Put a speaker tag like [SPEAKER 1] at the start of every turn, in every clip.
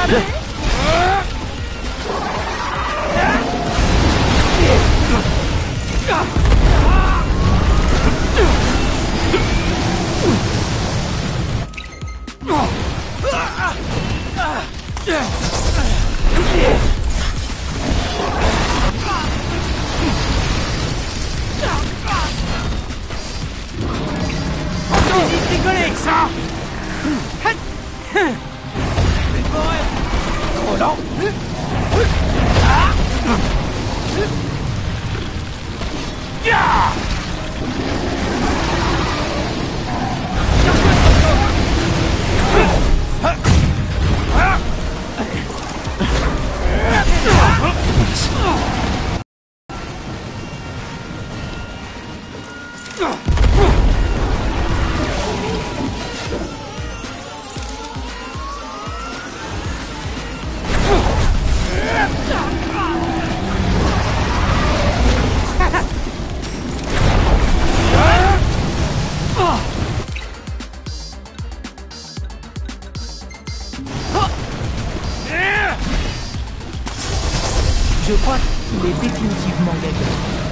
[SPEAKER 1] Je crois qu'il est définitivement gagné.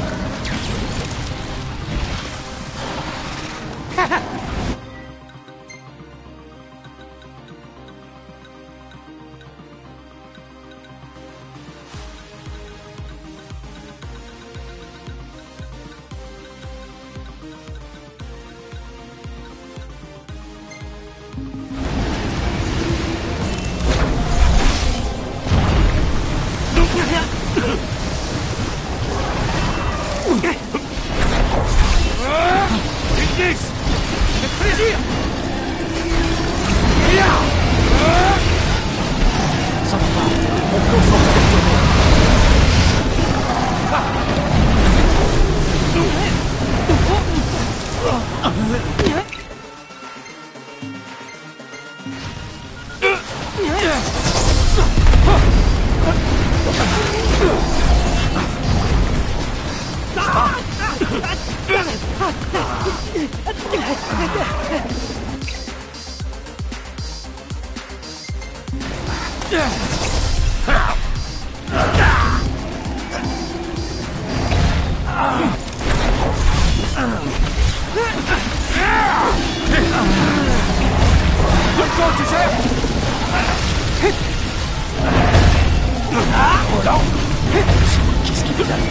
[SPEAKER 2] Qu'est-ce qu'il fait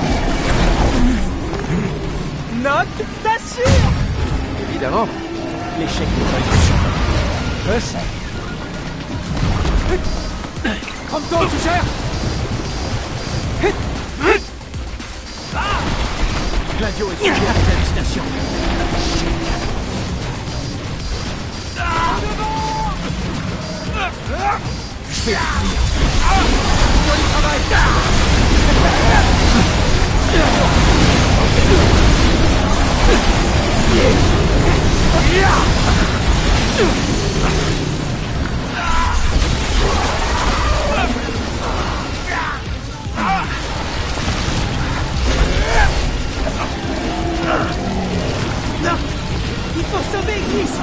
[SPEAKER 1] Note, t'assures.
[SPEAKER 2] Évidemment.
[SPEAKER 1] L'échec n'est pas une option. Je sais. Prends-toi, tu gères. Gladio est sujet à des hallucinations. Je vais finir. Joli travail. Il faut sauver Ignis.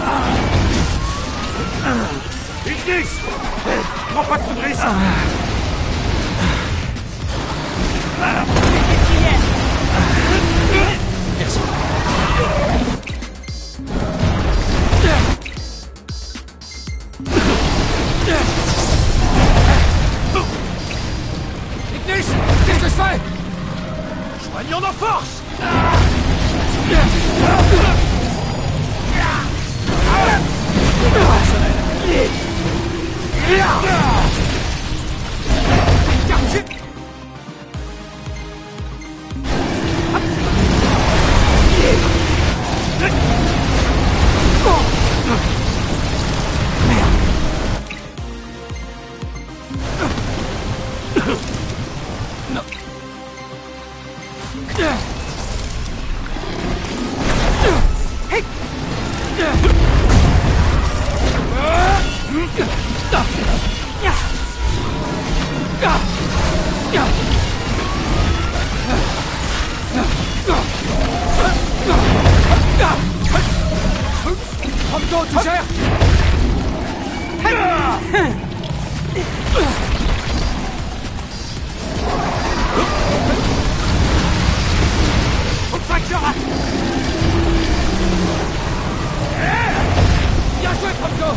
[SPEAKER 2] Ignis! Prends pas trop de risques!
[SPEAKER 1] Merci. Ignis! Qu'est-ce que je fais?
[SPEAKER 2] Joignons nos forces!
[SPEAKER 1] Prends-toi, tu gères. Bien joué, Prompto.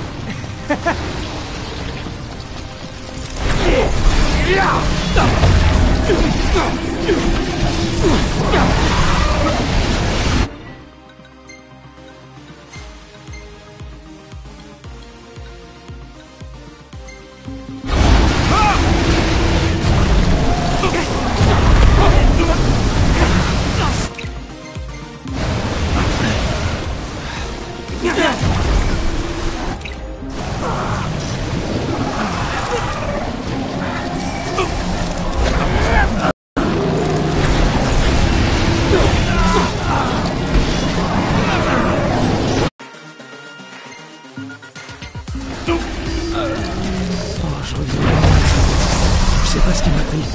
[SPEAKER 1] Je reviens. Je sais pas ce qui m'a pris.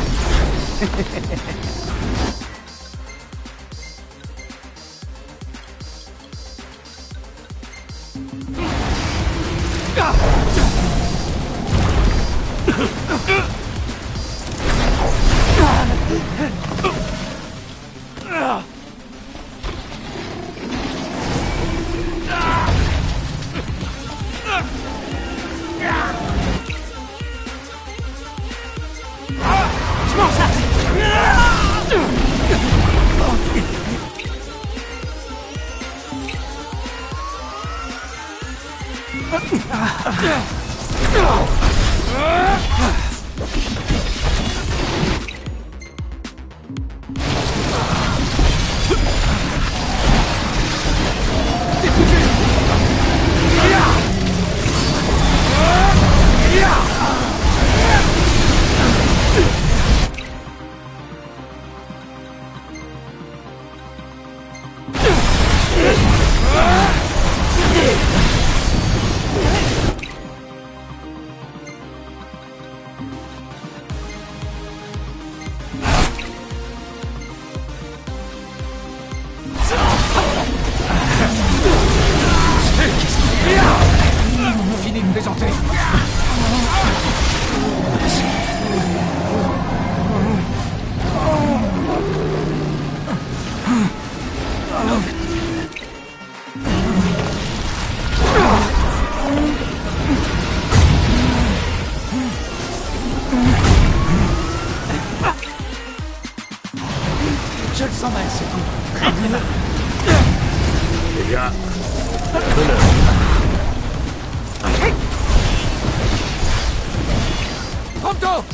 [SPEAKER 1] Fini de plaisanter. Je le sens mal, ce coup. Très très mal.
[SPEAKER 2] Eh bien, Pronto!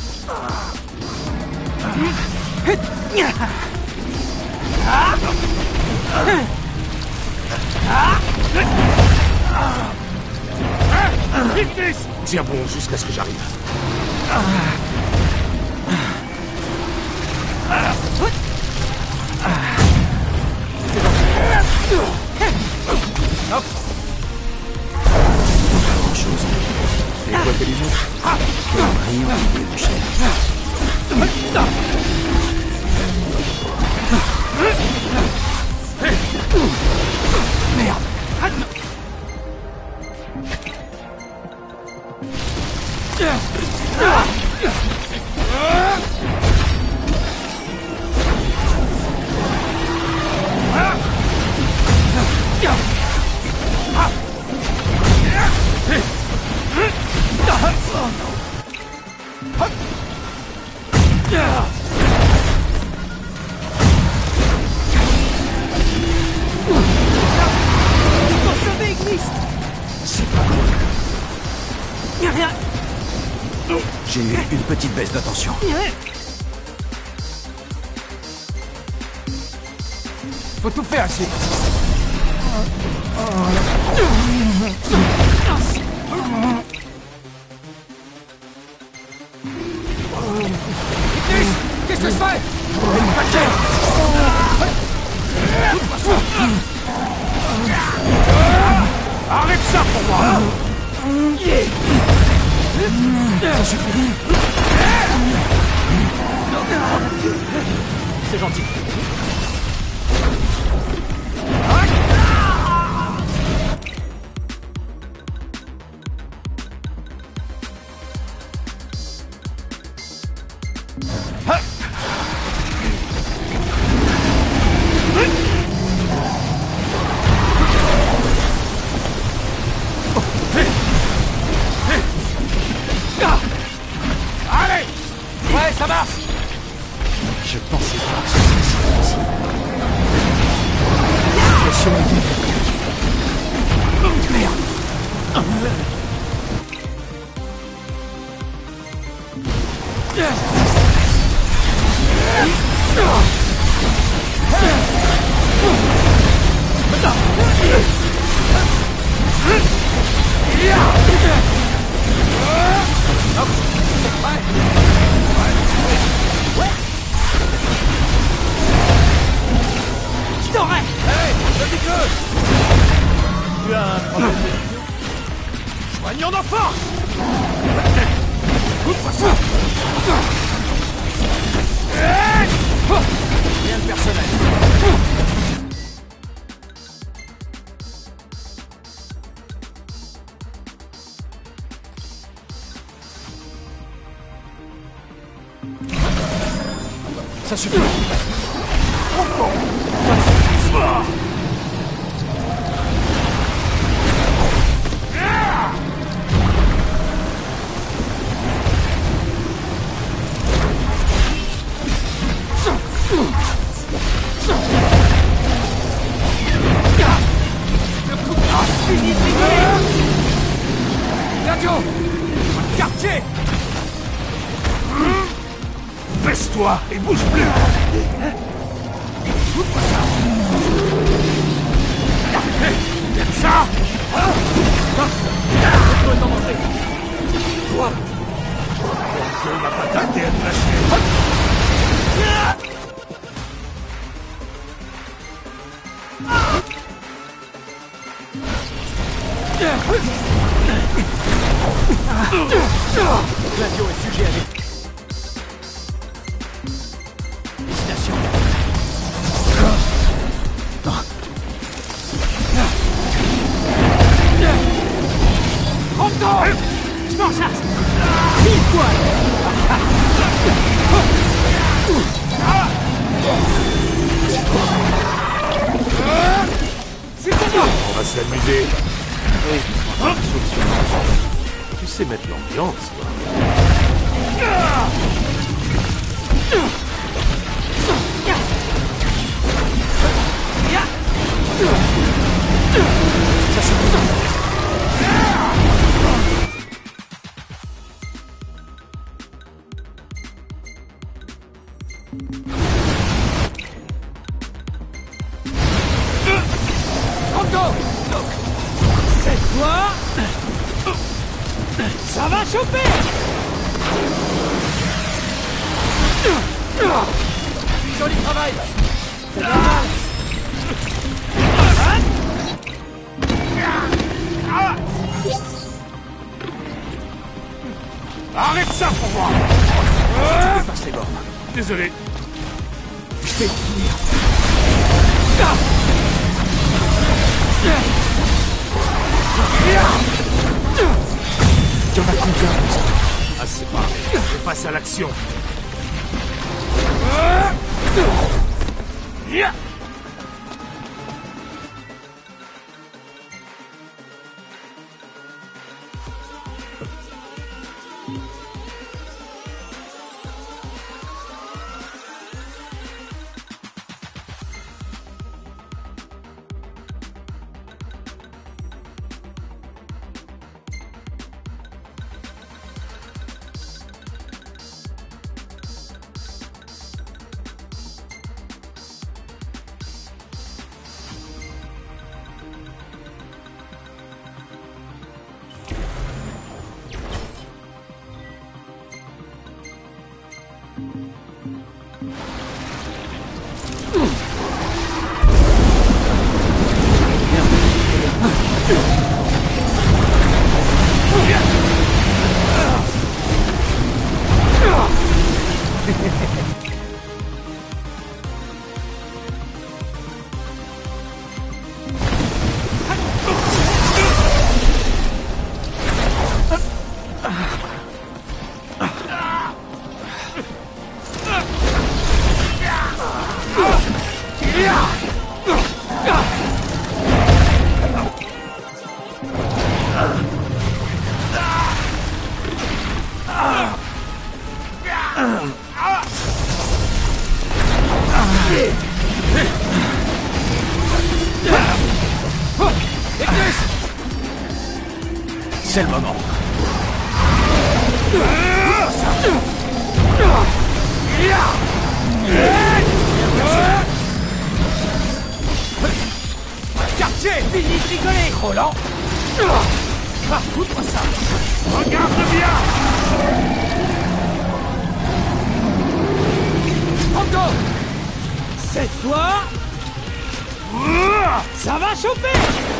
[SPEAKER 2] Ignis!
[SPEAKER 3] Tiens bon jusqu'à ce que j'arrive.
[SPEAKER 2] Hop!
[SPEAKER 3] Pas grand-chose. Et quoi que les autres? Rien, mon cher.
[SPEAKER 2] Merde!
[SPEAKER 3] J'ai eu une petite baisse d'attention.
[SPEAKER 2] Faut tout faire ici. Qu'est-ce que je fais? Arrête ça pour moi! C'est gentil. Allez! Ouais, ça marche!
[SPEAKER 3] Je pensais pas que ce serait si difficile. Impressionnant. Merde.
[SPEAKER 2] Je t'aurais! Hey, je dis que... Tu as un problème de vision? Soignons nos forces! Coupe-moi ça! Rien de personnel.
[SPEAKER 3] Ça suffit.
[SPEAKER 2] Gladio! Quartier!
[SPEAKER 3] Baisse-toi et bouge plus.
[SPEAKER 2] Ça! Toi!
[SPEAKER 3] Dieu m'a pas tardé à te lâcher.
[SPEAKER 2] Gladio est sujet à des... Destination. Prends-toi! Je m'en chasse! Mille poils! C'est pour moi!
[SPEAKER 3] On va s'amuser. Oui. Tu sais mettre l'ambiance, toi. Ça suffit.
[SPEAKER 2] Franco! Cette fois... Ça va choper! Joli travail! C'est normal!
[SPEAKER 3] Arrête ça pour moi! Je passe les bornes. Désolé.
[SPEAKER 2] Je vais te finir. Y'en a combien?
[SPEAKER 3] Ah, c'est pas. Je passe à l'action. C'est le moment.
[SPEAKER 2] Quartier! Fini de rigoler! Trop lent! Ah, foutre ça!
[SPEAKER 3] Regarde bien!
[SPEAKER 2] Encore! Cette fois... Ça va choper!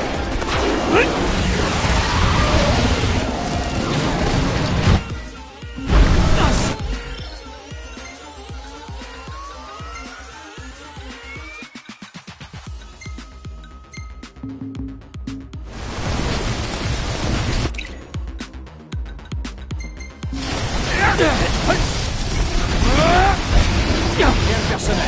[SPEAKER 2] Bien personnel.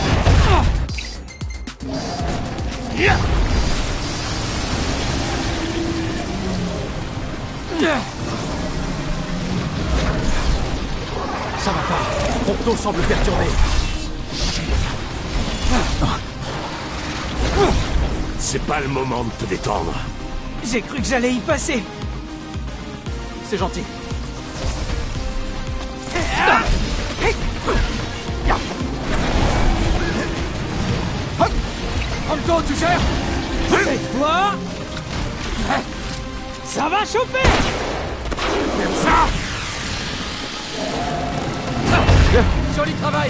[SPEAKER 3] Ça va pas. Prompto semble perturbé. C'est pas le moment de te détendre.
[SPEAKER 2] J'ai cru que j'allais y passer.
[SPEAKER 3] C'est gentil.
[SPEAKER 2] Franco, tu gères? Cette fois... Ça va choper!
[SPEAKER 3] Comme ça.
[SPEAKER 2] Joli travail!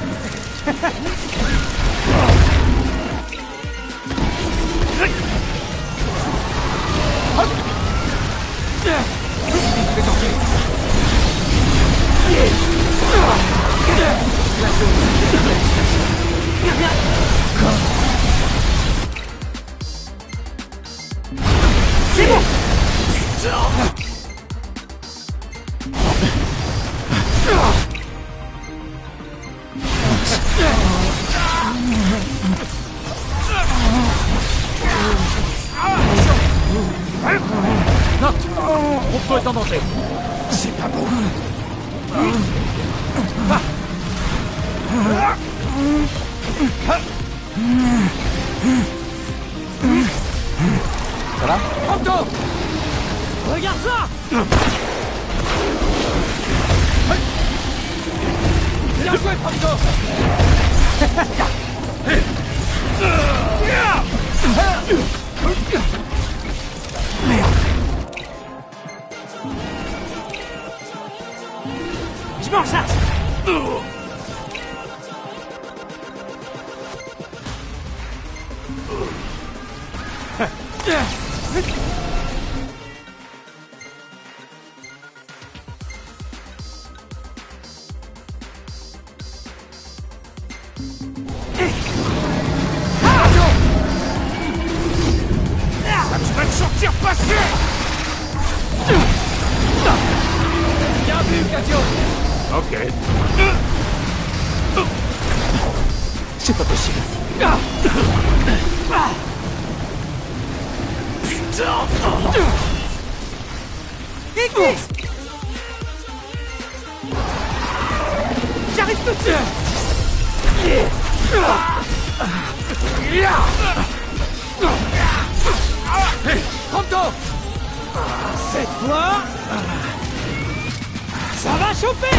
[SPEAKER 3] C'est bon.
[SPEAKER 2] Note! Prompto est en danger.
[SPEAKER 3] C'est pas bon.
[SPEAKER 2] Ça va? Prompto! Regarde ça! Bien joué, Prompto! Je m'en charge! Tu vas te sortir passer! Bien vu, Cadio!
[SPEAKER 3] Ok. C'est pas possible.
[SPEAKER 2] Église! J'arrive tout de suite! Prompto! Cette fois... ça va choper!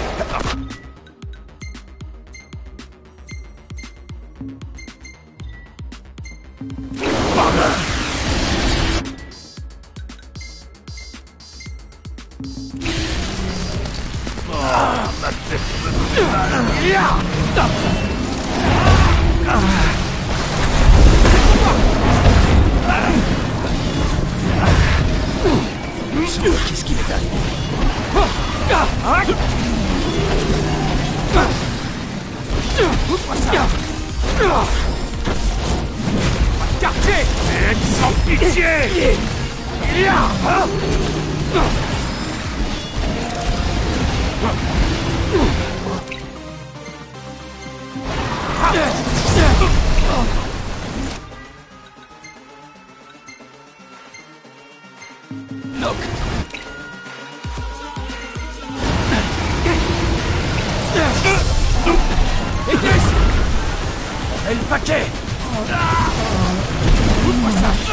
[SPEAKER 3] Qu'est-ce qui m'est arrivé?
[SPEAKER 2] Quartier!
[SPEAKER 3] Aide sans pitié!
[SPEAKER 2] Église! Et le paquet! Ouvre-moi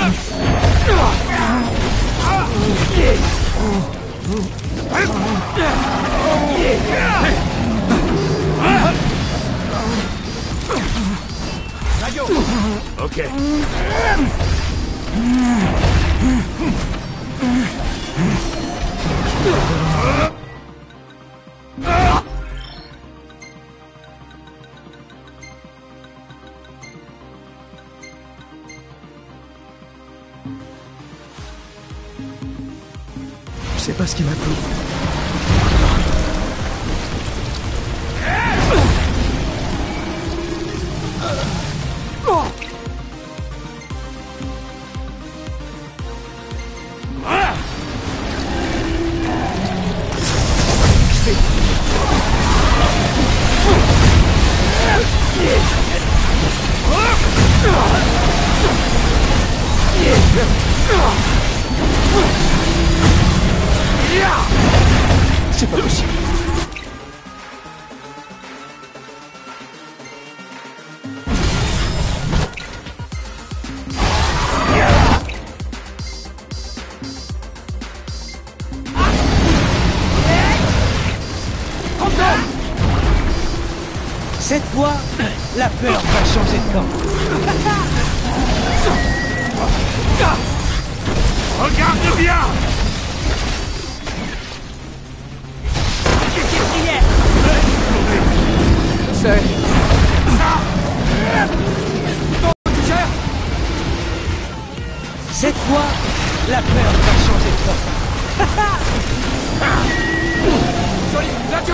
[SPEAKER 2] ça! Radio!
[SPEAKER 3] Ok.
[SPEAKER 1] Je sais pas ce qui m'a pris.
[SPEAKER 3] C'est pas possible.
[SPEAKER 1] Cette fois, la peur va changer de camp.
[SPEAKER 3] Regarde bien!
[SPEAKER 1] C'est... Cette fois, la peur va changer de camp.
[SPEAKER 2] Joli! Radio!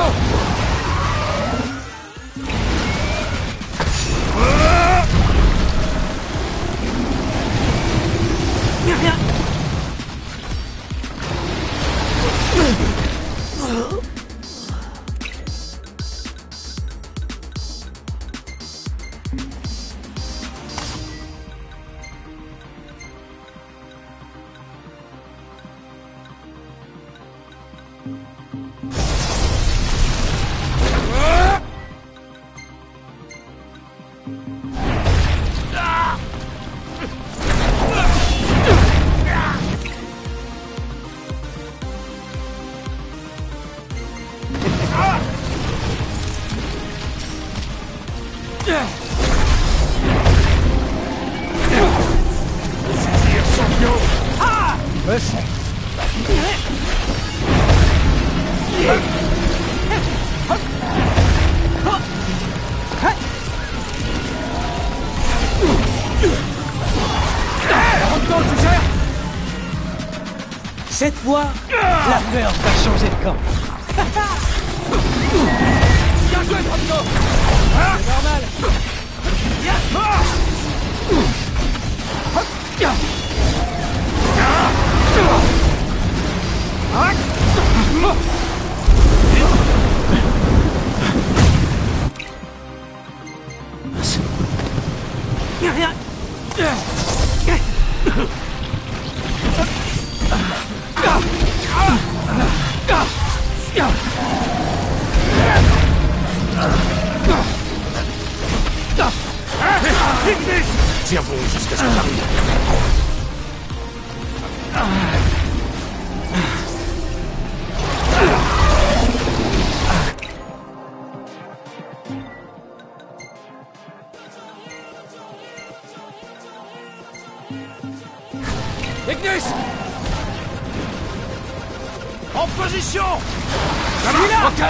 [SPEAKER 1] Cette fois, la peur va changer de camp.
[SPEAKER 2] Bien joué, Franco. C'est normal.
[SPEAKER 3] Tiens bon jusqu'à ce que j'arrive.
[SPEAKER 2] Ignis! En position! Celui-là! Ok!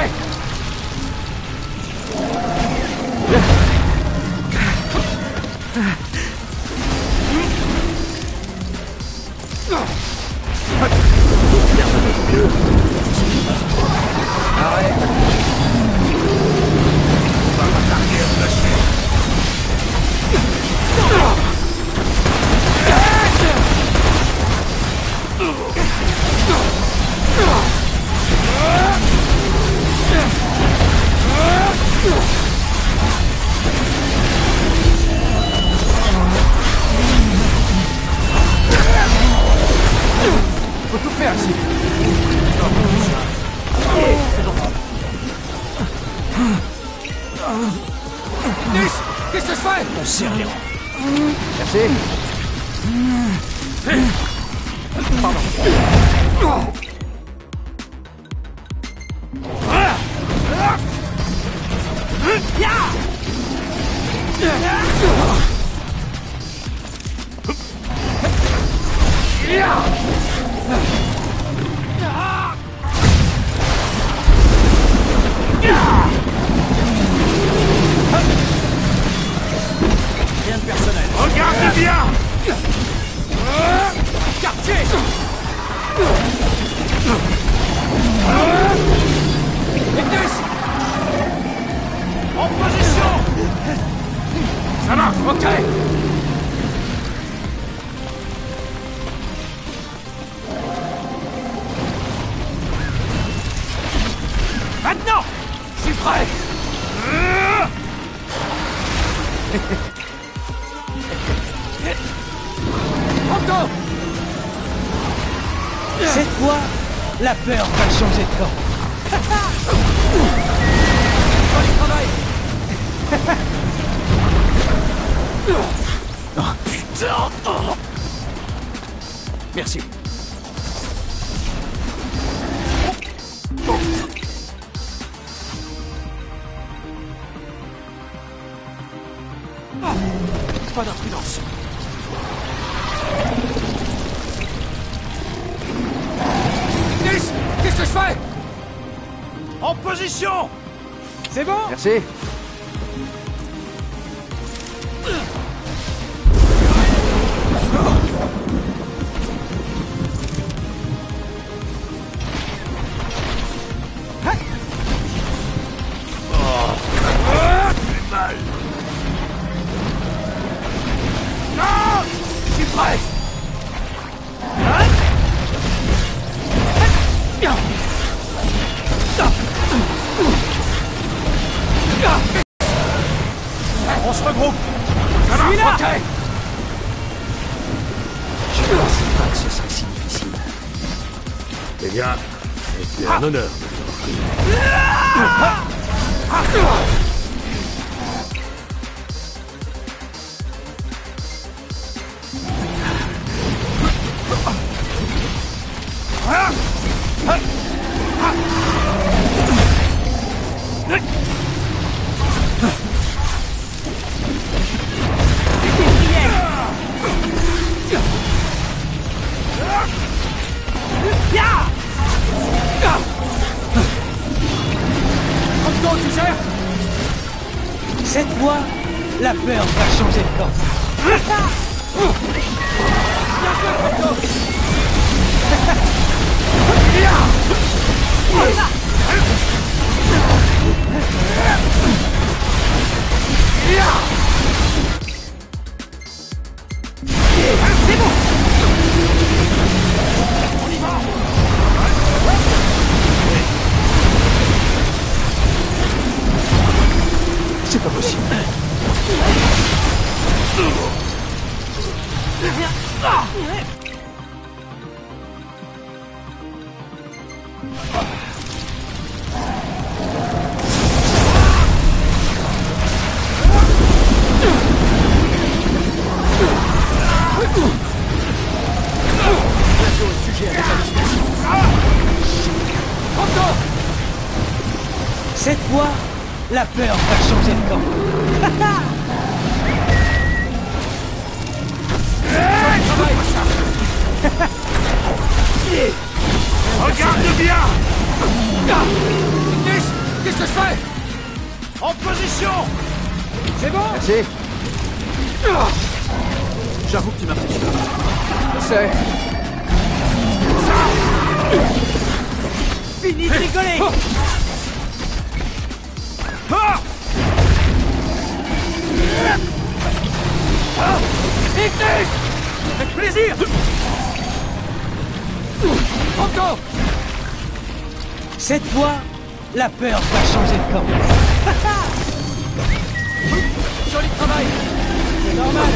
[SPEAKER 3] Faut tout faire ici.
[SPEAKER 2] Ignis! Qu'est-ce que je fais?
[SPEAKER 3] On sait rien. Merci.
[SPEAKER 2] Rien de personnel.
[SPEAKER 3] Regardez bien.
[SPEAKER 2] Quartier! Ignis! En position!
[SPEAKER 3] Ça va.
[SPEAKER 2] Ok! Maintenant! Je suis prêt! Franco!
[SPEAKER 1] Cette fois, la peur va changer de camp.
[SPEAKER 2] Joli travail!
[SPEAKER 3] Merci.
[SPEAKER 2] Pas d'imprudence. Ignis! Qu'est-ce que je fais? En position! C'est bon?
[SPEAKER 3] Merci.
[SPEAKER 2] Non! Je suis prêt! On se regroupe! Celui-là! Ok!
[SPEAKER 3] Je ne pensais pas que ce serait si difficile. Eh bien, c'est un honneur.
[SPEAKER 2] Franco, tu gères?
[SPEAKER 1] Cette fois, la peur va changer de camp.
[SPEAKER 2] Bien joué, Franco!
[SPEAKER 1] Cette fois, la peur va changer de camp.
[SPEAKER 2] Regarde bien! Qu'est-ce que je fais? En position!
[SPEAKER 1] C'est bon?
[SPEAKER 3] Merci. J'avoue que tu m'as fait chier.
[SPEAKER 1] Je sais. Fini de rigoler!
[SPEAKER 2] Ah! Ignis! Avec plaisir! Pronto!
[SPEAKER 1] Cette fois, la peur va changer de camp.
[SPEAKER 2] Joli travail!
[SPEAKER 1] C'est normal.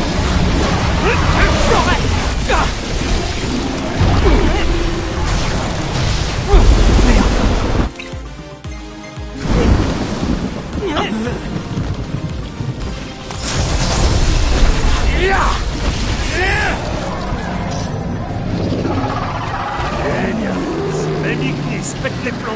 [SPEAKER 2] Même Ignis pète les plombs!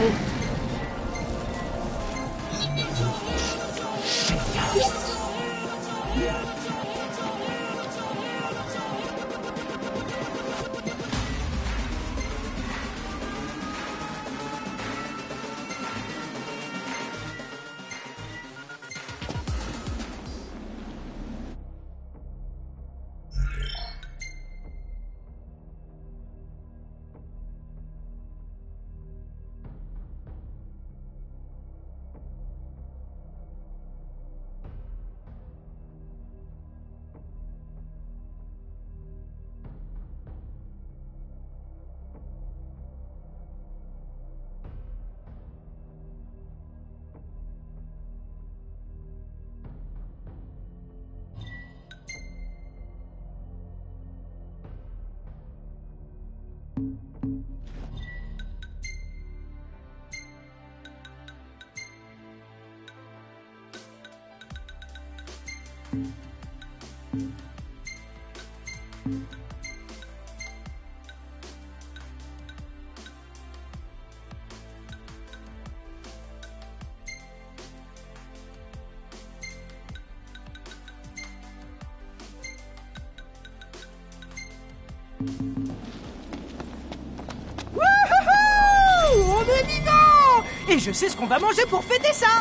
[SPEAKER 4] Wouhou! On est vivant! Et je sais ce qu'on va manger pour fêter ça!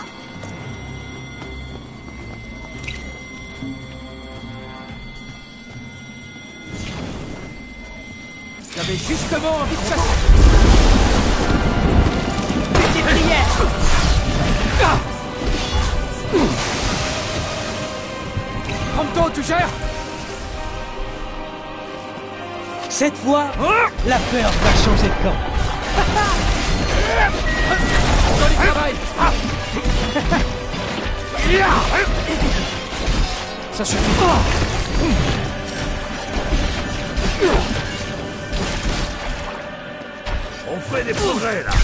[SPEAKER 1] J'avais justement envie de ça.
[SPEAKER 4] Petite prière!
[SPEAKER 1] Pronto, tu gères? Cette fois, la peur va changer de camp.
[SPEAKER 2] Joli travail!
[SPEAKER 1] Ça suffit.
[SPEAKER 2] On fait des progrès, là!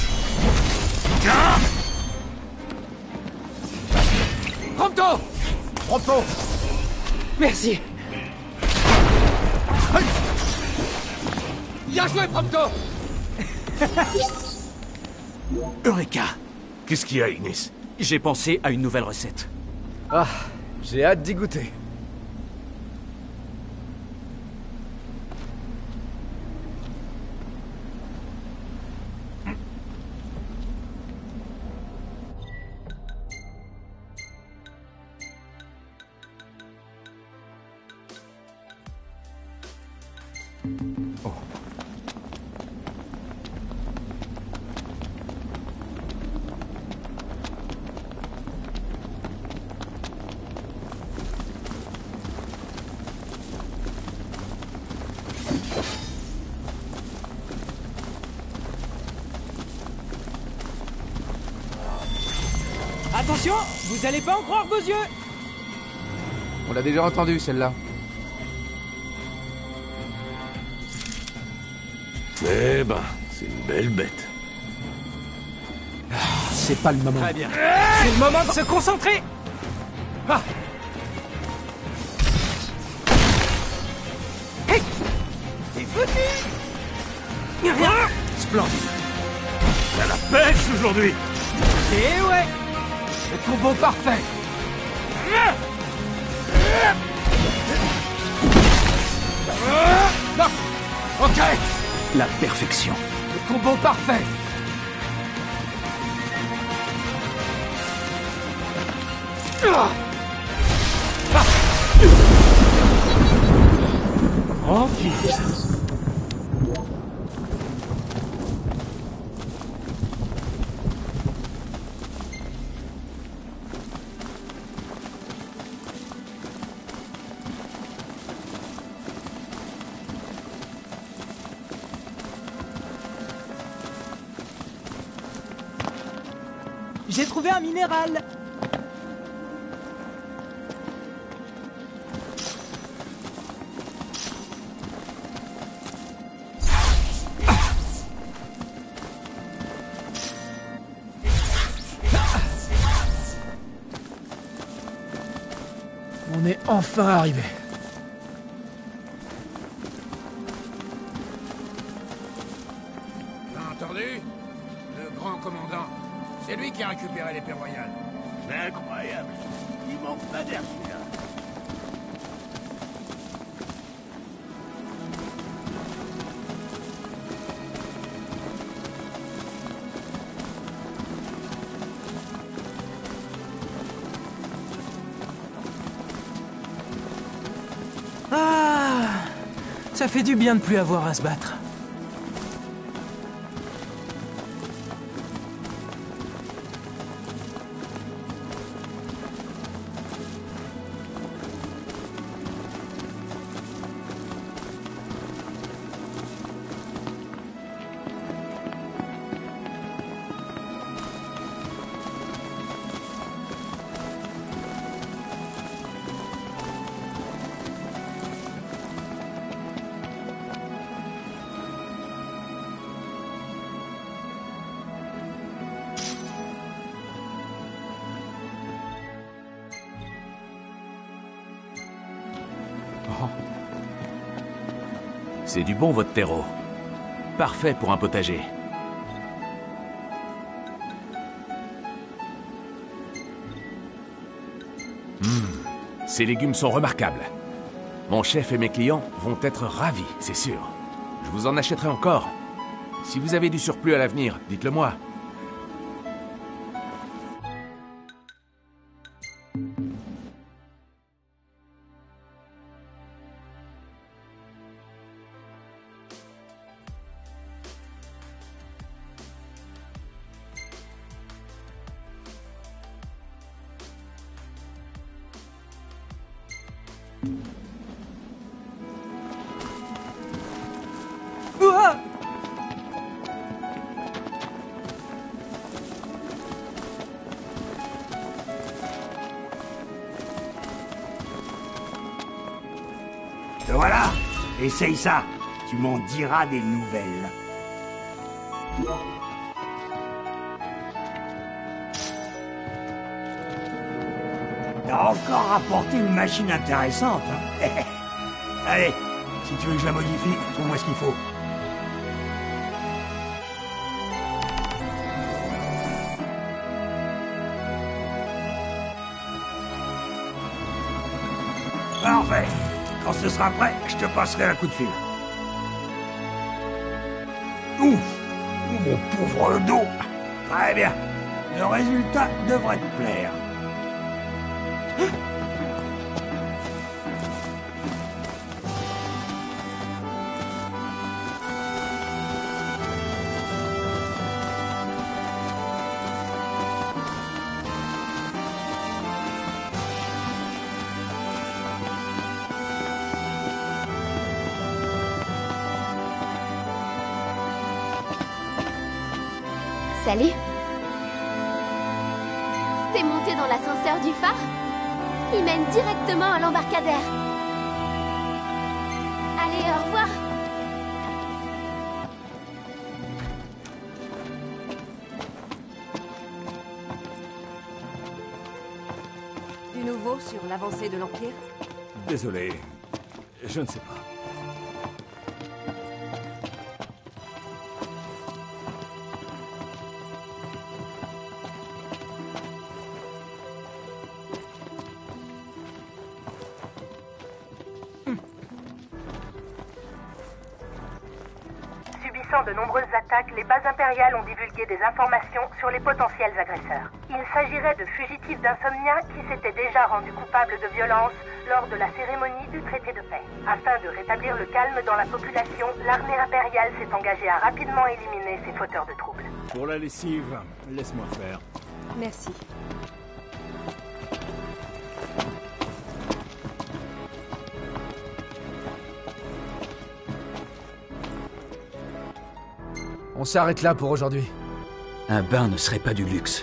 [SPEAKER 1] Pronto!
[SPEAKER 2] Pronto!
[SPEAKER 1] Merci.
[SPEAKER 2] Bien joué, Pronto!
[SPEAKER 3] Eureka!
[SPEAKER 2] Qu'est-ce qu'il y a, Ignis?
[SPEAKER 3] J'ai pensé à une nouvelle recette.
[SPEAKER 1] Ah, j'ai hâte d'y goûter. Attention, vous allez pas en croire vos yeux.
[SPEAKER 5] On l'a déjà entendu, celle-là.
[SPEAKER 3] Eh ben, c'est une belle bête.
[SPEAKER 1] C'est pas le moment.
[SPEAKER 2] Très bien.
[SPEAKER 1] C'est le moment de se concentrer.
[SPEAKER 2] Ah.
[SPEAKER 1] Hey, t'es venu. Splendide.
[SPEAKER 2] T'as la pêche aujourd'hui.
[SPEAKER 1] Et ouais, le combo parfait. Non. Ok.
[SPEAKER 5] La perfection.
[SPEAKER 1] Le combo parfait.
[SPEAKER 2] Tranquille.
[SPEAKER 4] J'ai trouvé un minéral.
[SPEAKER 1] On est enfin arrivé.
[SPEAKER 6] T'as entendu? Le grand commandant. C'est lui qui a récupéré l'épée royale.
[SPEAKER 5] C'est incroyable. Il manque pas d'air, celui-là.
[SPEAKER 4] Ah, ça fait du bien de plus avoir à se battre.
[SPEAKER 5] C'est du bon, votre terreau. Parfait pour un potager. Ces légumes sont remarquables. Mon chef et mes clients vont être ravis, c'est sûr. Je vous en achèterai encore. Si vous avez du surplus à l'avenir, dites-le moi.
[SPEAKER 4] Ouah.
[SPEAKER 7] Te voilà. Essaye ça. Tu m'en diras des nouvelles. T'as encore rapporté une machine intéressante, hein. Allez, si tu veux que je la modifie, trouve-moi ce qu'il faut. Parfait. Quand ce sera prêt, je te passerai un coup de fil. Ouf! Mon pauvre dos! Très bien. Le résultat devrait te plaire.
[SPEAKER 8] Salut. T'es monté dans l'ascenseur du phare? Il mène directement à l'embarcadère. Allez, au revoir.
[SPEAKER 9] sur l'avancée de l'Empire?
[SPEAKER 2] Désolé, je ne sais pas.
[SPEAKER 10] Subissant de nombreuses attaques, les bases impériales ont divulgué des informations sur les potentiels agresseurs. Il s'agirait de fugitifs d'Insomnia qui s'étaient déjà rendus coupables de violence lors de la cérémonie du traité de paix. Afin de rétablir le calme dans la population, l'armée impériale s'est engagée à rapidement éliminer ces fauteurs de troubles.
[SPEAKER 2] Pour la lessive, laisse-moi faire.
[SPEAKER 9] Merci.
[SPEAKER 1] On s'arrête là pour aujourd'hui.
[SPEAKER 11] Un bain ne serait pas du luxe.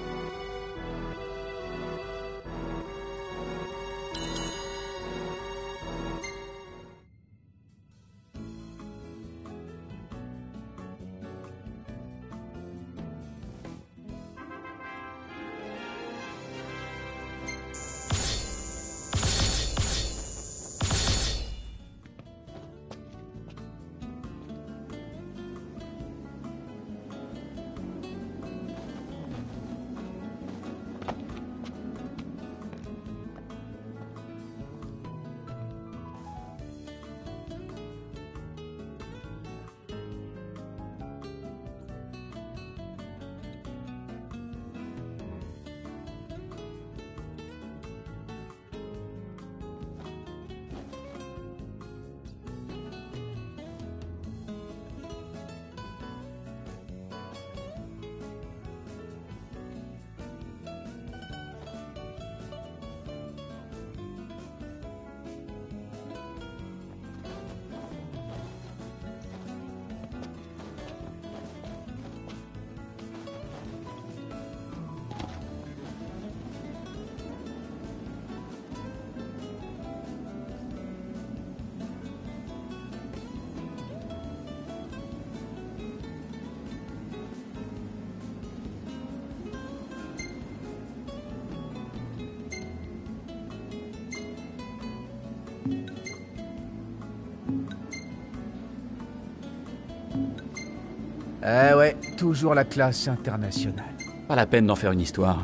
[SPEAKER 1] Eh ouais, toujours la classe internationale.
[SPEAKER 11] Pas la peine d'en faire une histoire.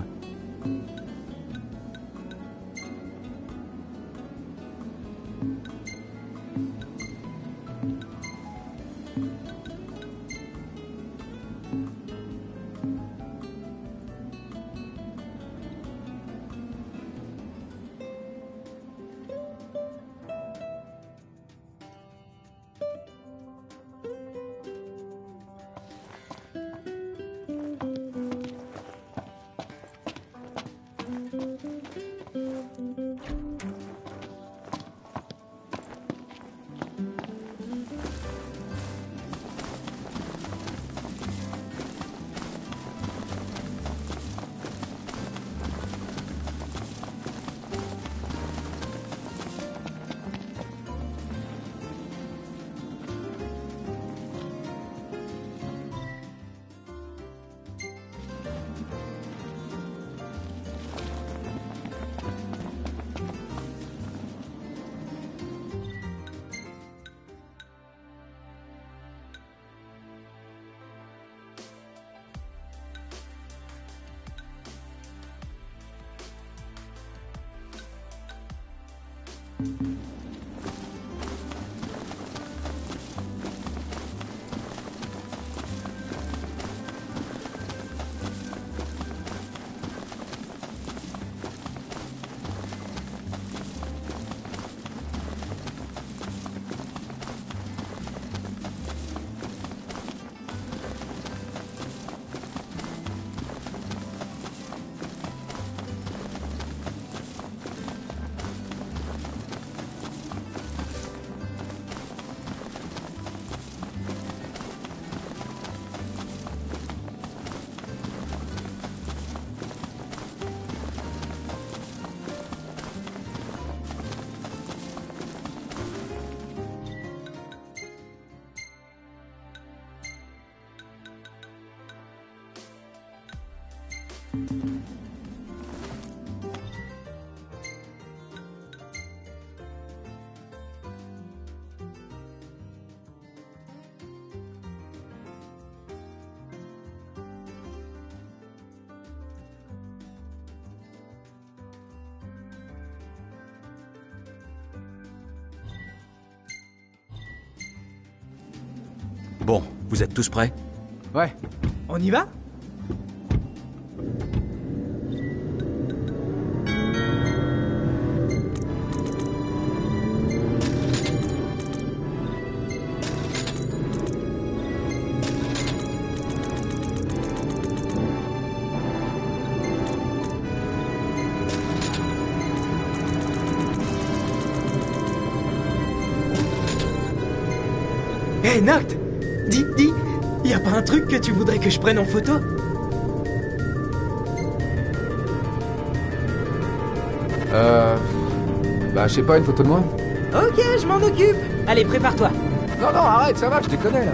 [SPEAKER 11] Bon, vous êtes tous prêts?
[SPEAKER 1] Ouais.
[SPEAKER 4] On y va? Hé, Noct! Dis, y a pas un truc que tu voudrais que je prenne en photo?
[SPEAKER 3] Bah, je sais pas, une photo de moi?
[SPEAKER 4] Ok, je m'en occupe. Allez, prépare-toi.
[SPEAKER 3] Non, non, arrête, ça va, je déconne, là.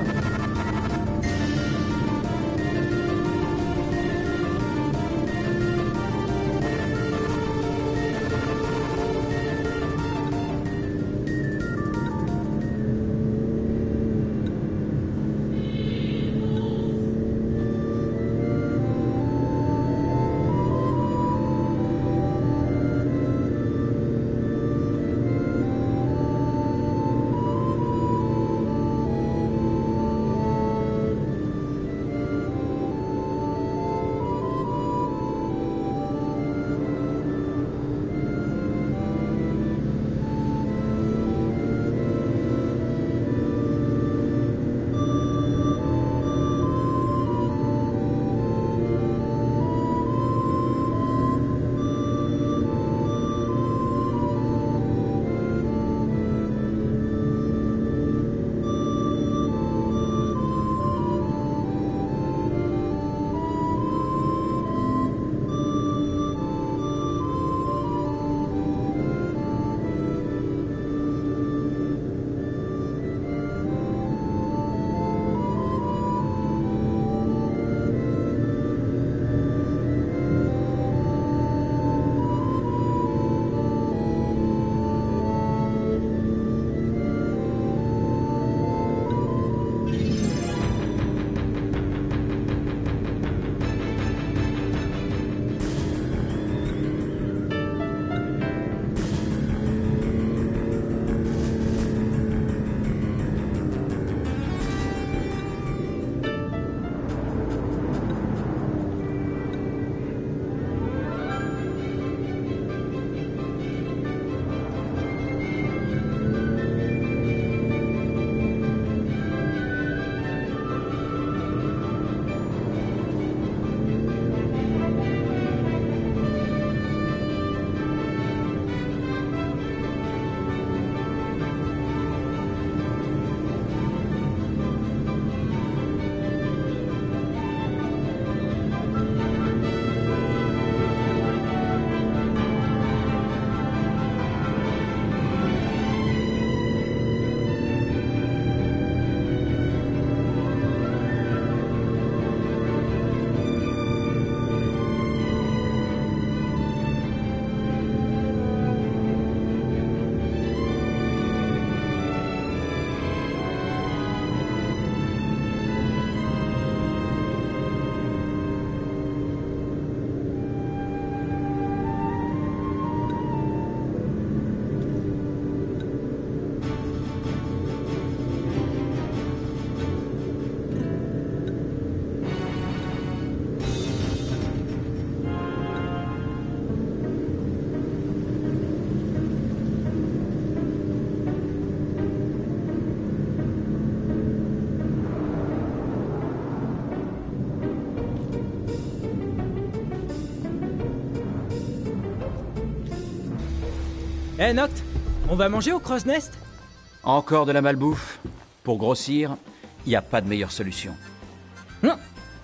[SPEAKER 4] Eh, Noct, on va manger au Crow's Nest?
[SPEAKER 11] Encore de la malbouffe? Pour grossir, y a pas de meilleure solution.
[SPEAKER 4] Non.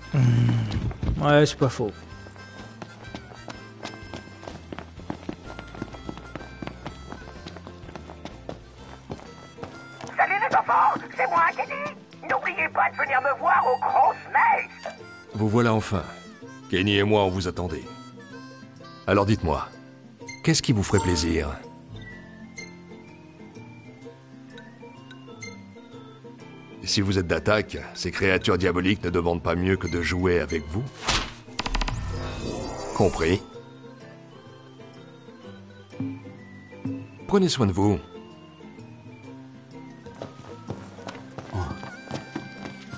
[SPEAKER 4] Ouais, c'est pas faux.
[SPEAKER 12] Salut les enfants, c'est moi, Kenny. N'oubliez pas de venir me voir au Crow's Nest.
[SPEAKER 2] Vous voilà enfin. Kenny et moi, on vous attendait. Alors dites-moi, qu'est-ce qui vous ferait plaisir? Si vous êtes d'attaque, ces créatures diaboliques ne demandent pas mieux que de jouer avec vous. Compris. Prenez soin de vous.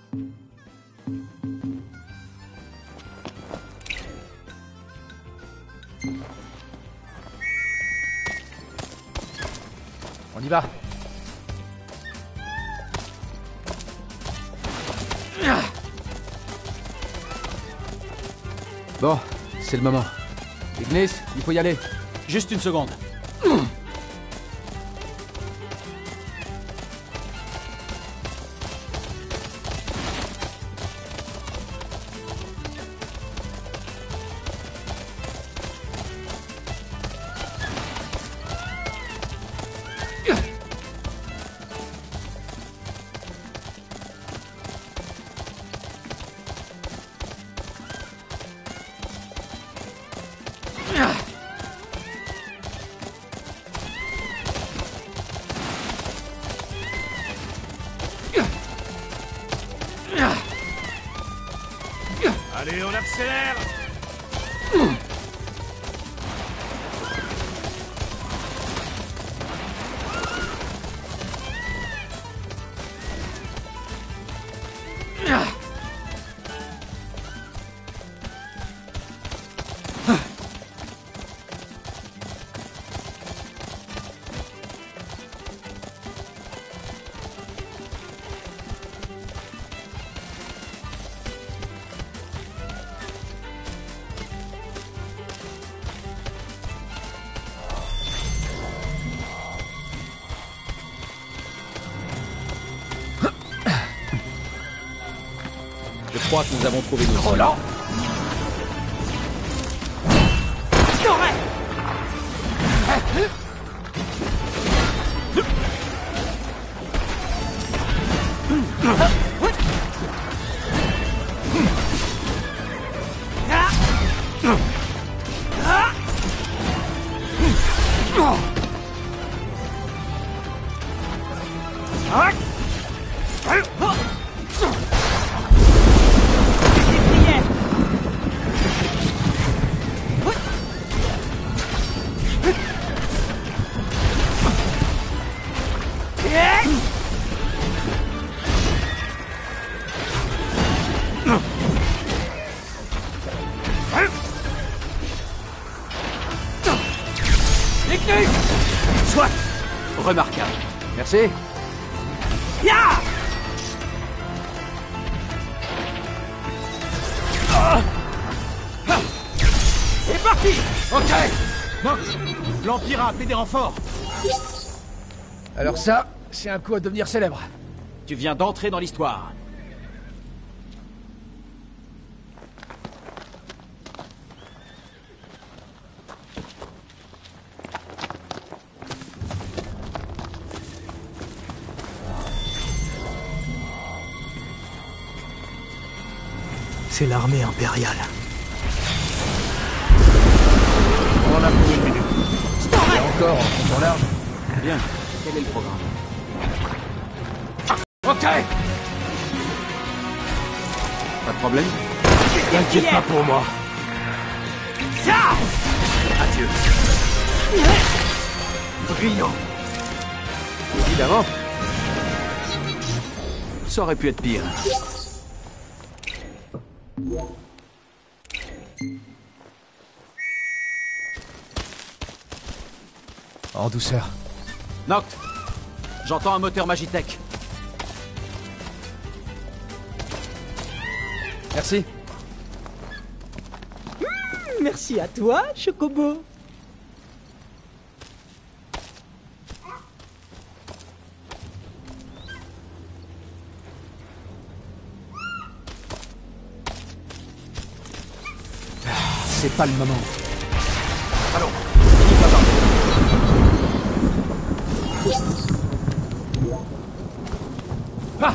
[SPEAKER 13] On y va. Bon, c'est le moment. Ignis, il faut y aller.
[SPEAKER 11] Juste une seconde.
[SPEAKER 2] Allez, on accélère.
[SPEAKER 11] Je crois que nous avons trouvé nos
[SPEAKER 2] Roland.
[SPEAKER 11] Soit. Remarquable. Merci.
[SPEAKER 4] Ya! C'est parti!
[SPEAKER 2] Ok. Non. L'Empire a appelé des renforts. Alors ça, c'est un coup à devenir célèbre.
[SPEAKER 11] Tu viens d'entrer dans l'histoire.
[SPEAKER 7] C'est l'armée impériale.
[SPEAKER 2] On en a pour une minute. Et encore en comptant large.
[SPEAKER 11] Bien. Quel est le programme?
[SPEAKER 2] Ok.
[SPEAKER 11] Pas de problème?
[SPEAKER 2] T'inquiète pas pour moi.
[SPEAKER 11] Adieu.
[SPEAKER 2] Brillant.
[SPEAKER 11] Évidemment. Ça aurait pu être pire.
[SPEAKER 2] En douceur.
[SPEAKER 11] Noct, j'entends un moteur Magitech.
[SPEAKER 2] Merci.
[SPEAKER 4] Merci à toi, Chocobo.
[SPEAKER 2] C'est pas le moment. Allons. Ah.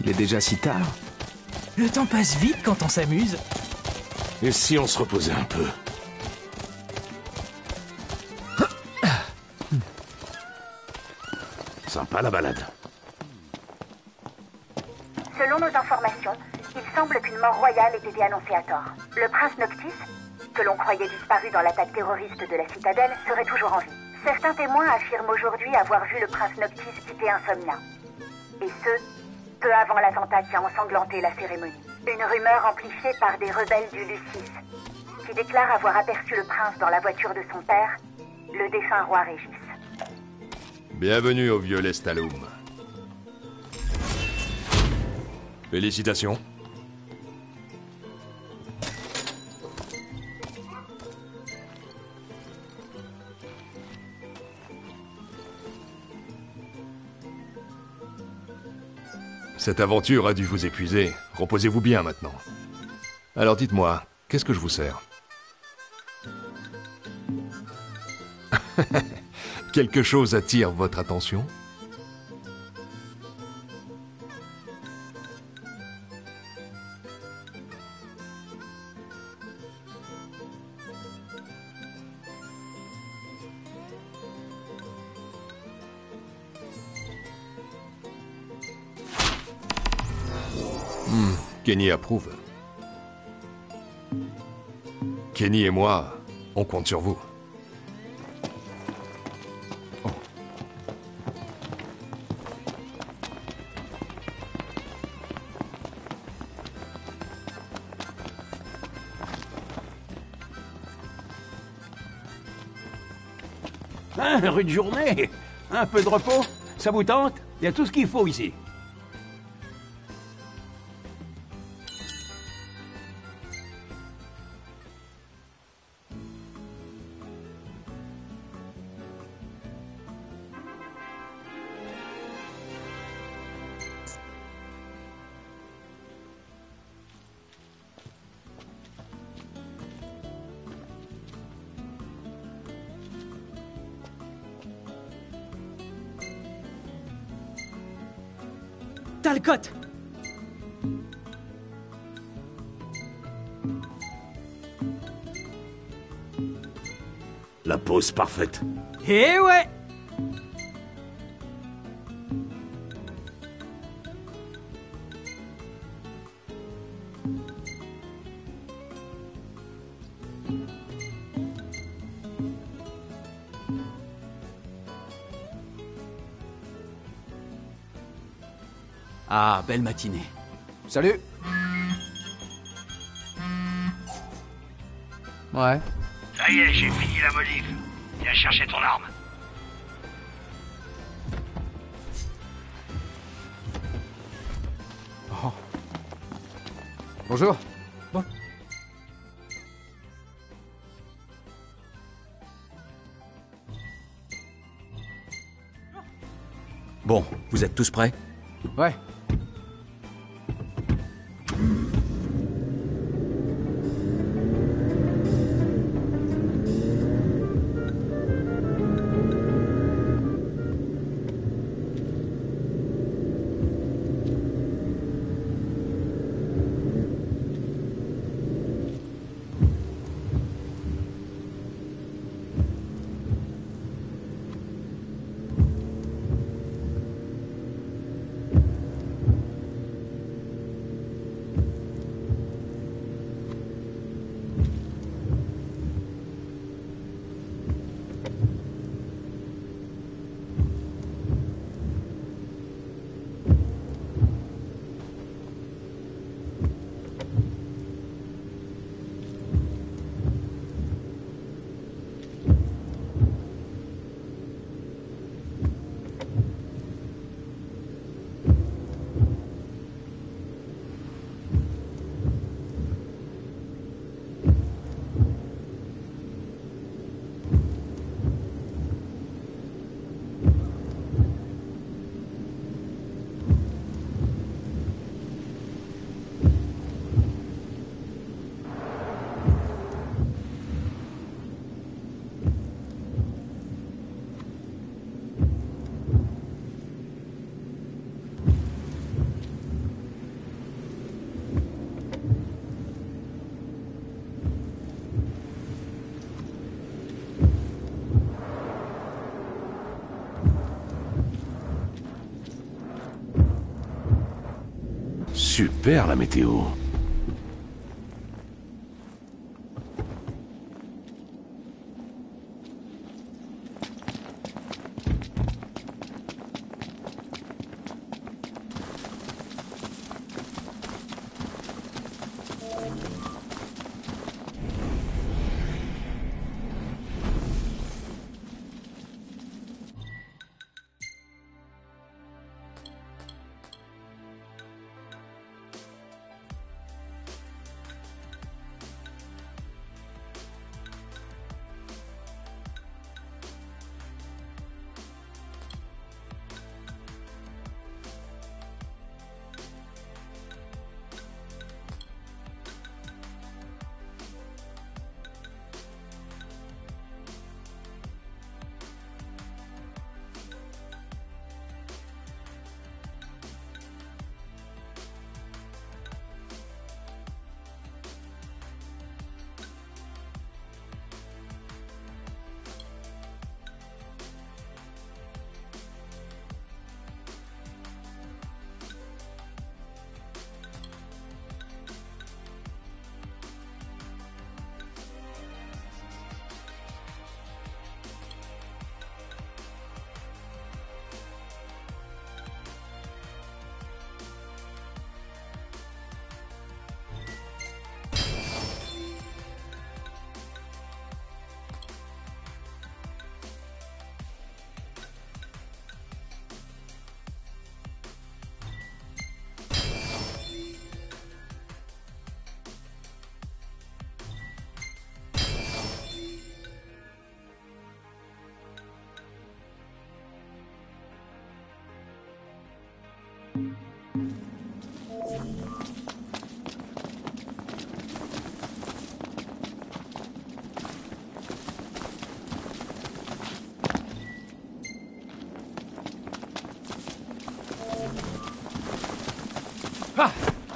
[SPEAKER 3] Il est déjà si tard.
[SPEAKER 4] Le temps passe vite quand on s'amuse.
[SPEAKER 5] Et si on se reposait un peu? Sympa la balade.
[SPEAKER 10] Selon nos informations, il semble qu'une mort royale ait été annoncée à tort. Le prince Noctis, que l'on croyait disparu dans l'attaque terroriste de la citadelle, serait toujours en vie. Certains témoins affirment aujourd'hui avoir vu le prince Noctis quitter Insomnia. Et ce, peu avant l'attentat qui a ensanglanté la cérémonie. Une rumeur amplifiée par des rebelles du Lucis, qui déclarent avoir aperçu le prince dans la voiture de son père, le défunt roi Régis.
[SPEAKER 14] Bienvenue au Violet Staloum. Félicitations. Cette aventure a dû vous épuiser. Reposez-vous bien maintenant. Alors dites-moi, qu'est-ce que je vous sers? Quelque chose attire votre attention? Kenny approuve. Kenny et moi, on compte sur vous.
[SPEAKER 15] Hein, rude journée. Un peu de repos, ça vous tente? Il y a tout ce qu'il faut ici.
[SPEAKER 1] Talcott!
[SPEAKER 5] La pause parfaite.
[SPEAKER 1] Eh ouais!
[SPEAKER 11] Ah, belle matinée.
[SPEAKER 13] Salut. Ouais.
[SPEAKER 12] Ça y est, j'ai fini la modif. Viens chercher ton arme.
[SPEAKER 13] Oh. Bonjour. Bon.
[SPEAKER 11] Bon, vous êtes tous prêts?
[SPEAKER 13] Ouais.
[SPEAKER 5] Super la météo. Ah!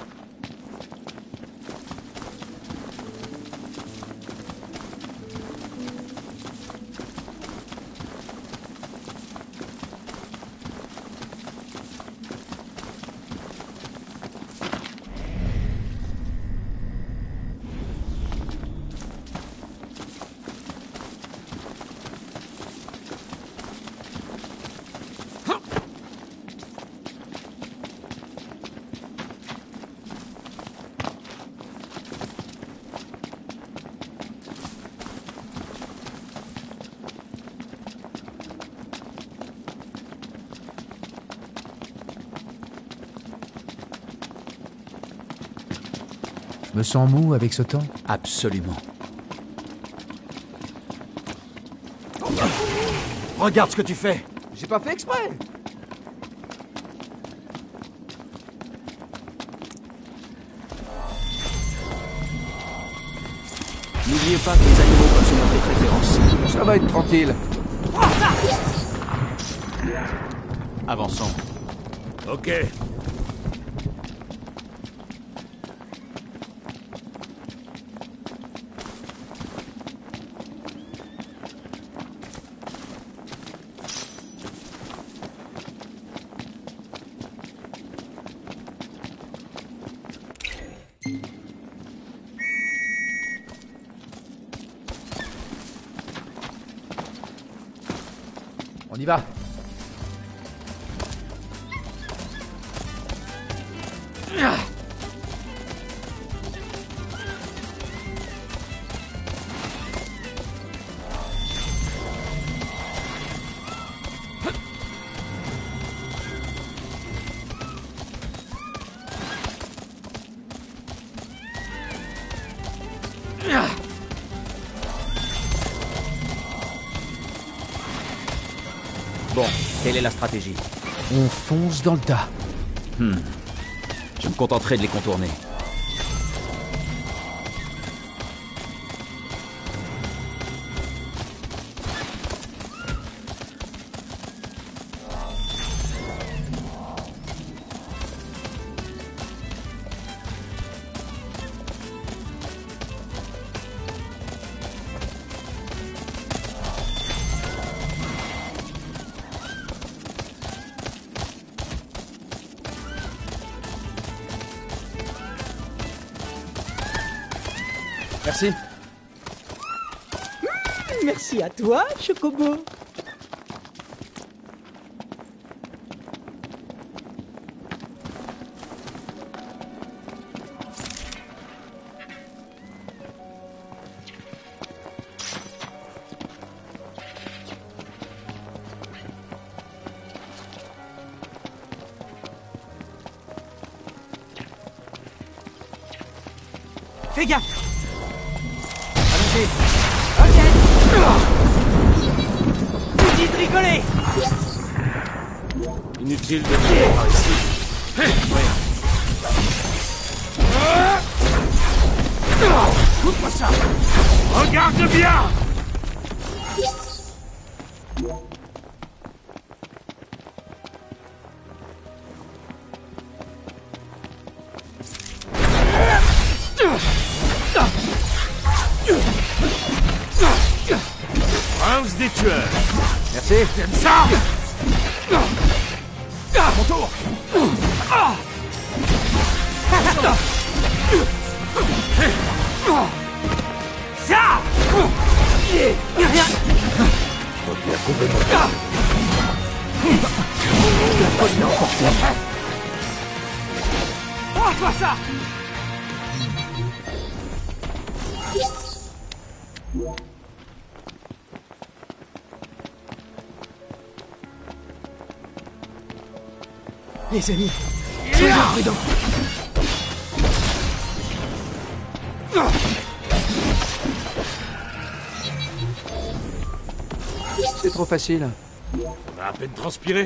[SPEAKER 13] Je me sens mou avec ce temps.
[SPEAKER 11] Absolument.
[SPEAKER 2] Regarde ce que tu fais. J'ai pas fait exprès.
[SPEAKER 11] N'oubliez pas que les animaux peuvent se montrer préférence.
[SPEAKER 2] Ça va être tranquille.
[SPEAKER 11] Avançons.
[SPEAKER 2] Ok.
[SPEAKER 13] On y va.
[SPEAKER 11] Bon, quelle est la stratégie?
[SPEAKER 13] On fonce dans le tas.
[SPEAKER 11] Je me contenterai de les contourner.
[SPEAKER 13] Merci.
[SPEAKER 4] Merci à toi, Chocobo. Fais gaffe. Allons-y. Ok. Vous dites rigoler.
[SPEAKER 3] Inutile de tirer par ici.
[SPEAKER 2] Coupe-moi ça. Regarde bien. Prince des tueurs.
[SPEAKER 13] Merci.
[SPEAKER 2] T'aimes ça? Mon tour. Ça. Prends-toi ça.
[SPEAKER 4] Les amis, soyez prudents.
[SPEAKER 13] C'est trop facile.
[SPEAKER 2] On a à peine transpiré.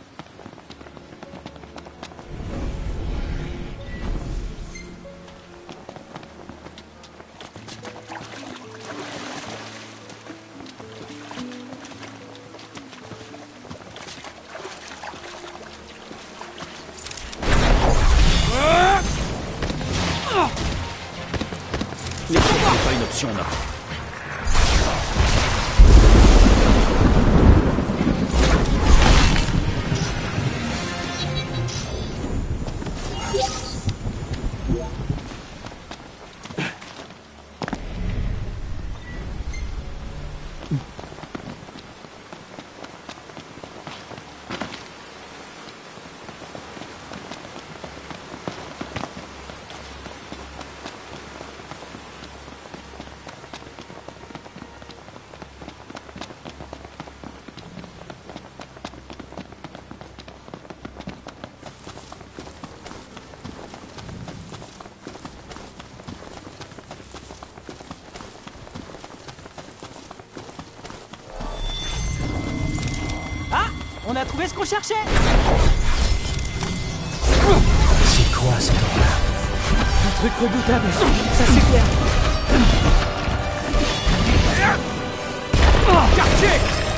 [SPEAKER 11] Les c'est pas une option, non.
[SPEAKER 4] On a trouvé ce qu'on cherchait.
[SPEAKER 1] C'est quoi cette horreur?
[SPEAKER 4] Un truc redoutable, ça c'est clair.
[SPEAKER 2] Quartier.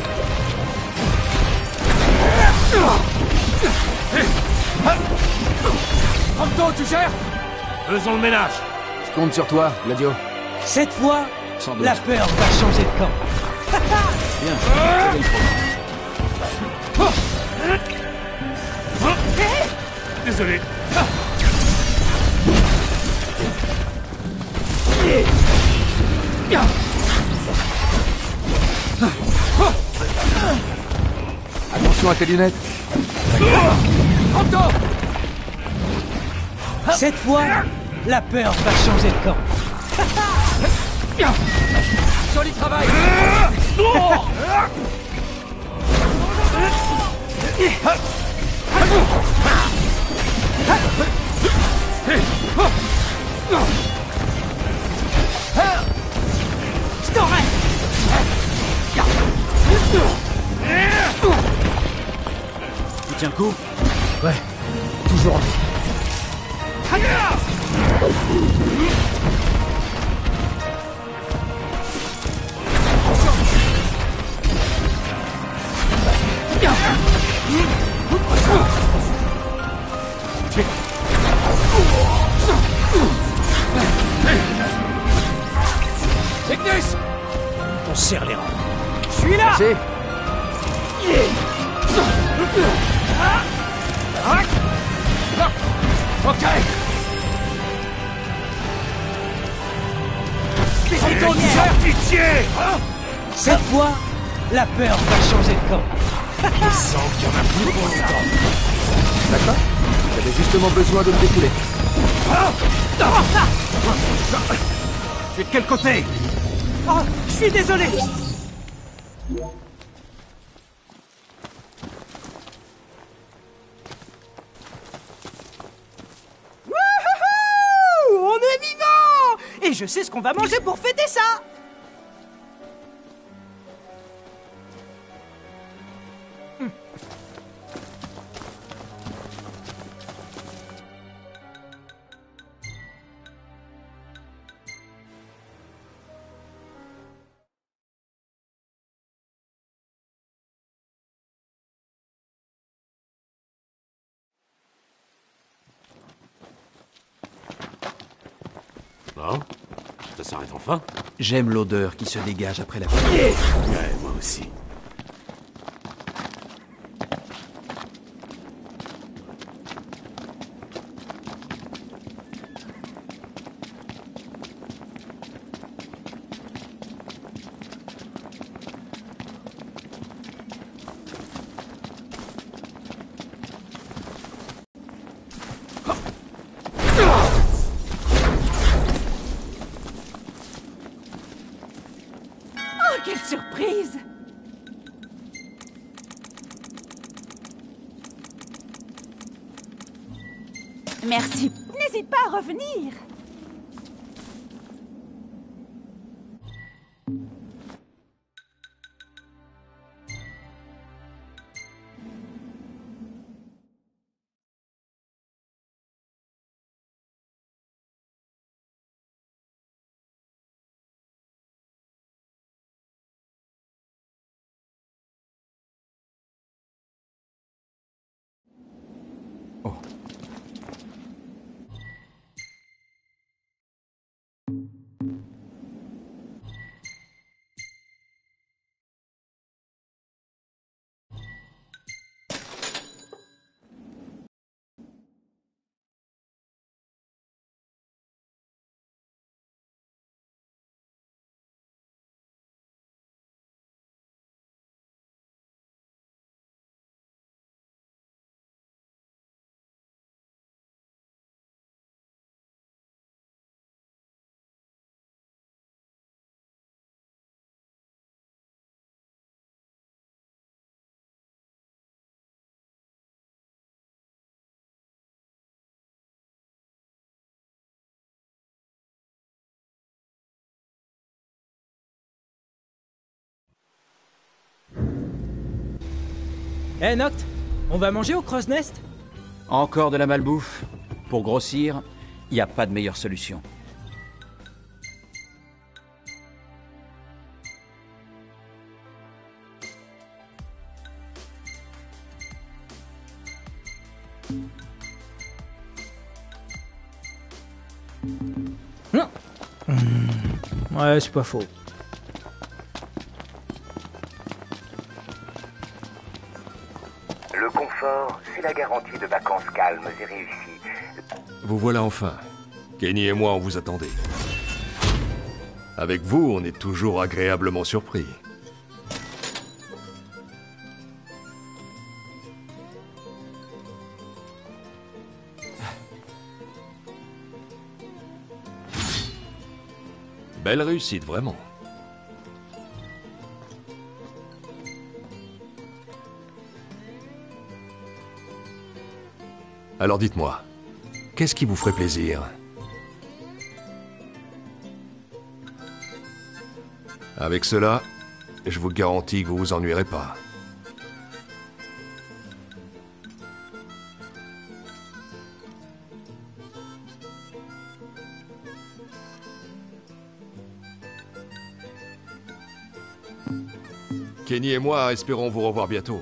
[SPEAKER 13] Prompto, tu gères?
[SPEAKER 2] Faisons le ménage.
[SPEAKER 13] Je compte sur toi, Gladio.
[SPEAKER 1] Cette fois,
[SPEAKER 13] Sans doute.
[SPEAKER 1] la peur va changer de camp.
[SPEAKER 11] Bien, quel est le problème?
[SPEAKER 2] Désolé.
[SPEAKER 13] Attention à tes lunettes.
[SPEAKER 1] Cette fois, la peur va changer de camp.
[SPEAKER 13] Joli travail.
[SPEAKER 4] Je t'aurai.
[SPEAKER 11] Tu tiens le coup?
[SPEAKER 1] Ouais, toujours en vie.
[SPEAKER 2] Ignis.
[SPEAKER 1] On serre les rangs.
[SPEAKER 4] Je suis là.
[SPEAKER 13] C'est.
[SPEAKER 2] Ok. chier.
[SPEAKER 1] Cette fois, la peur va changer de camp.
[SPEAKER 2] Je sens qu'il y en a plus pour longtemps.
[SPEAKER 3] D'accord? J'avais justement besoin de me défouler.
[SPEAKER 2] Tu es de quel côté?
[SPEAKER 4] Oh, je suis désolé. Wouhou! On est vivant! Et je sais ce qu'on va manger pour fêter ça.
[SPEAKER 3] Bon, ça s'arrête enfin.
[SPEAKER 11] J'aime l'odeur qui se dégage après la pluie.
[SPEAKER 3] Ouais, moi aussi.
[SPEAKER 9] Oh, quelle surprise! Merci. N'hésite pas à revenir.
[SPEAKER 1] Eh Noct, on va manger au Crow's Nest?
[SPEAKER 11] Encore de la malbouffe? Pour grossir, il n'y a pas de meilleure solution.
[SPEAKER 1] Non. Ouais, c'est pas faux.
[SPEAKER 12] Le confort, c'est la garantie de vacances calmes et réussies.
[SPEAKER 14] Vous voilà enfin. Kenny et moi, on vous attendait. Avec vous, on est toujours agréablement surpris. Belle réussite, vraiment. Alors dites-moi, qu'est-ce qui vous ferait plaisir? Avec cela, je vous garantis que vous vous ennuierez pas. Kenny et moi espérons vous revoir bientôt.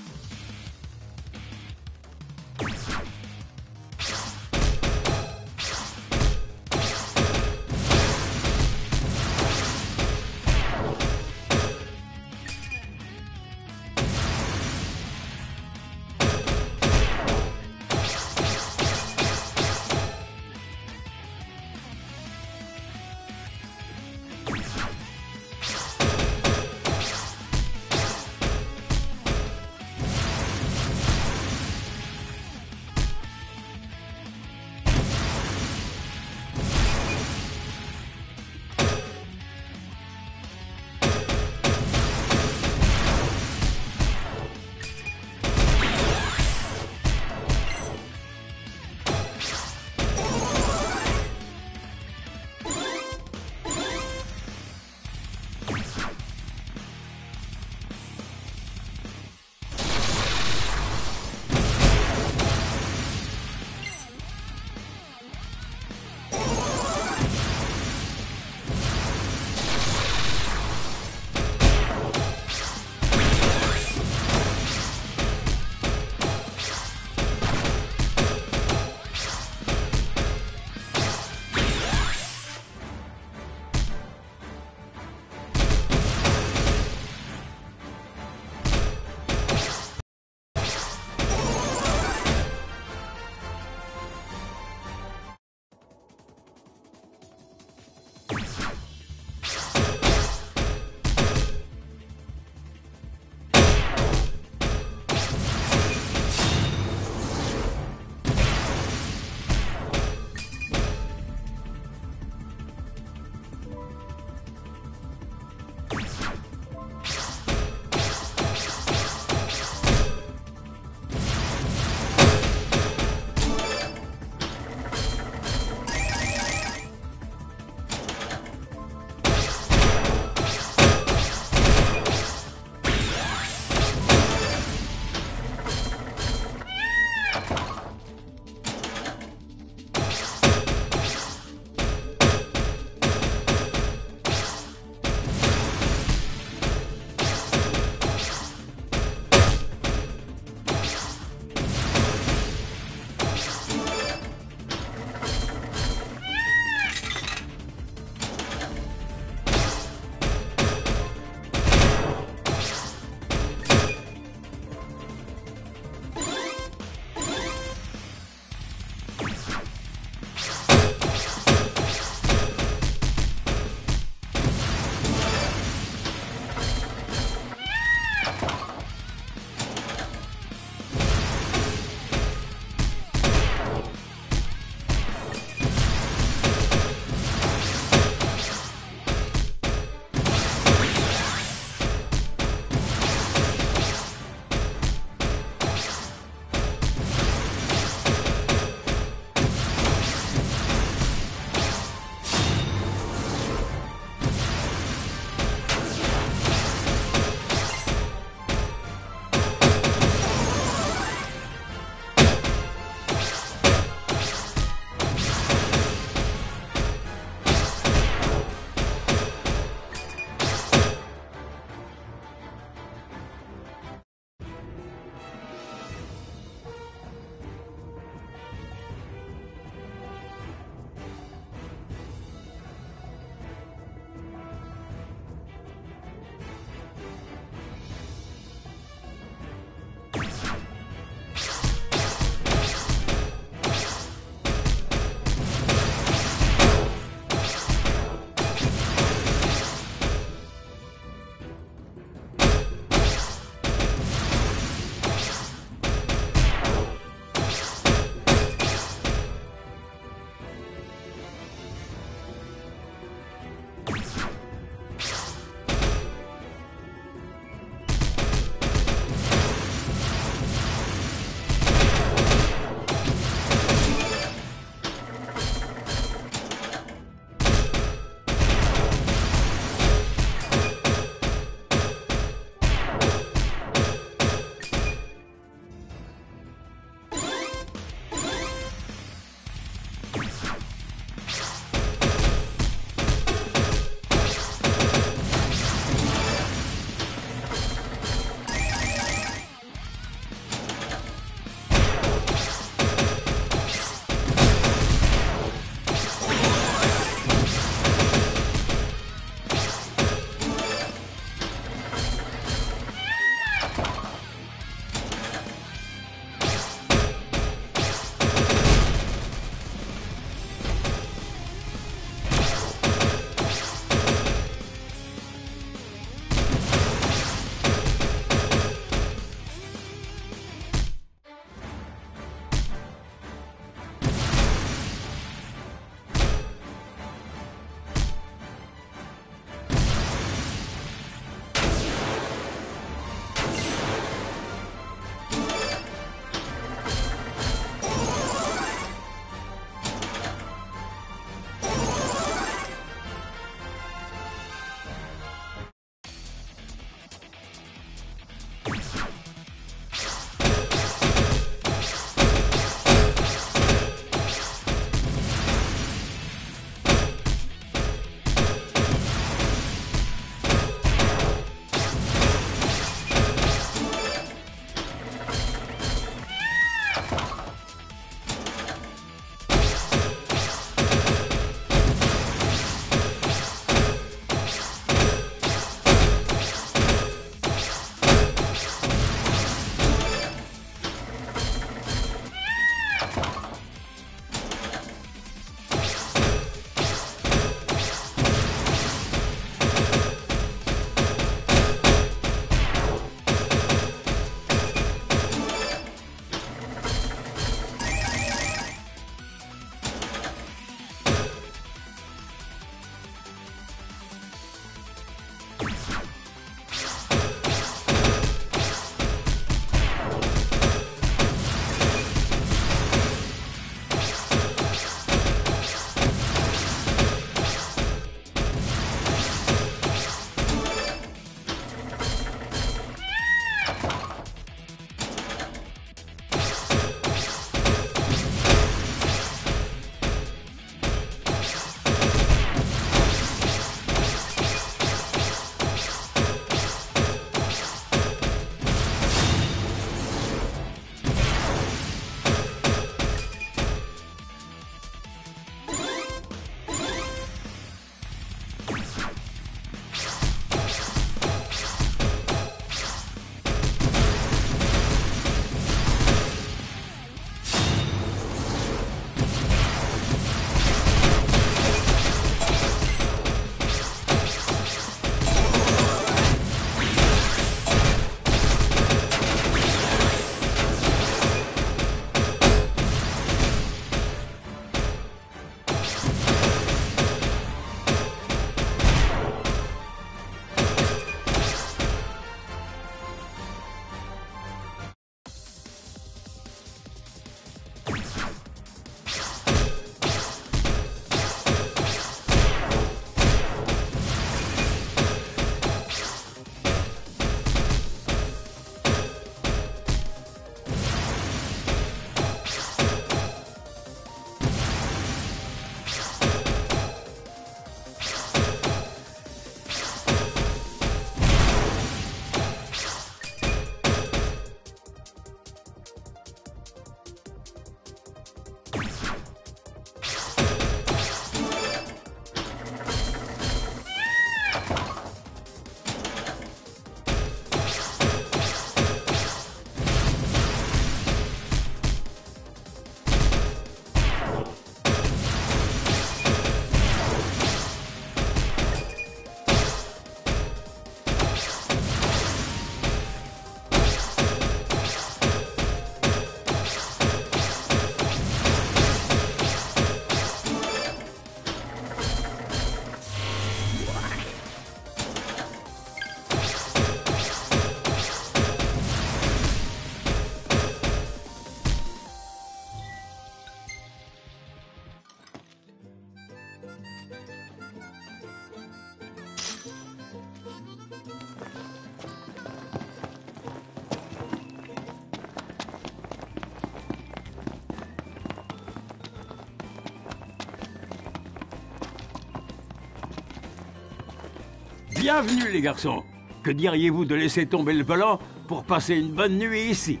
[SPEAKER 15] Bienvenue les garçons. Que diriez-vous de laisser tomber le volant pour passer une bonne nuit ici?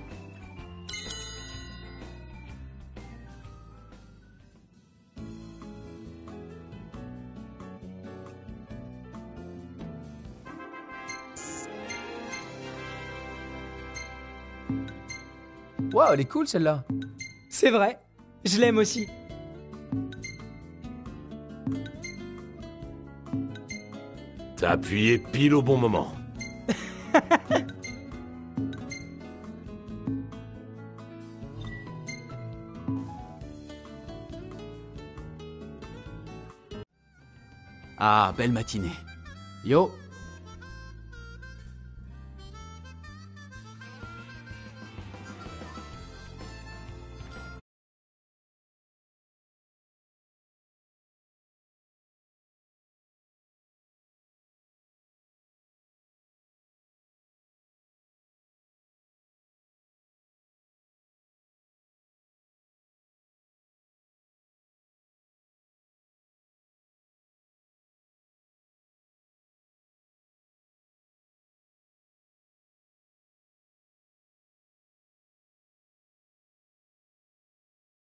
[SPEAKER 13] Waouh, elle est cool celle-là.
[SPEAKER 1] C'est vrai, je l'aime aussi.
[SPEAKER 3] T'as appuyé pile au bon moment.
[SPEAKER 11] Ah, belle matinée.
[SPEAKER 13] Yo,